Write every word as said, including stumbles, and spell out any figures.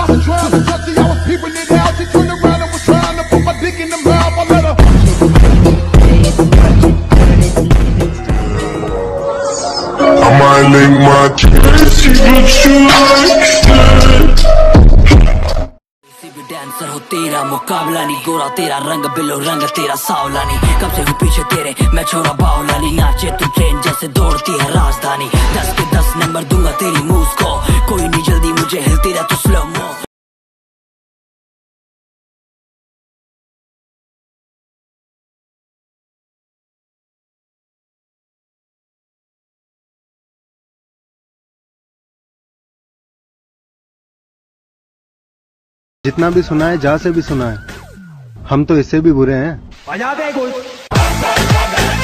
wasn't trying to touch her, I was peeping it out. She turned around and was trying to put my dick in the mouth. I let her. I might link my kids, but you like that. Dancer हो तेरा मुकाबला नहीं, गोरा तेरा रंग below रंग तेरा सावला नहीं, कब से हूँ पीछे तेरे मैं छोरा बावला नहीं, नाचे तू ट्रेन जैसे दौड़ती है राजधानी, दस के दस नंबर दूंगा तेरी मूव्स को, कोई नहीं जल्दी मुझे हिलती रहा तू स्लो मो। जितना भी सुना है, जहाँ से भी सुना है, हम तो इससे भी बुरे हैं। बजा दे कुछ।